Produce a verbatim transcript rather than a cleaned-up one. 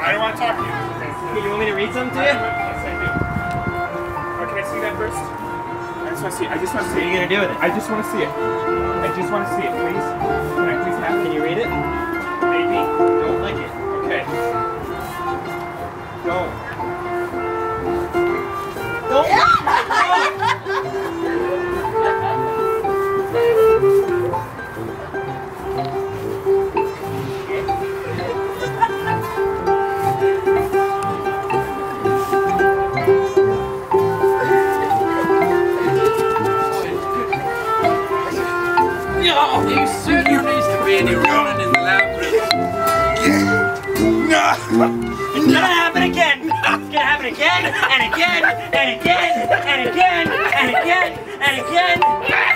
I don't want to talk to you. Okay, you want me to read something to you? Yes, I do. Oh, can I see that first? I just want to see it. I just want to see it. What are you going to do with it? I just want to see it. I just want to see it, please. Can I please have it? Can you read it? Maybe. Don't lick it. Okay. Go. Don't. Oh, you said there needs to be any running in the labyrinth. It's gonna happen again! It's gonna happen again, and again, and again, and again, and again, and again!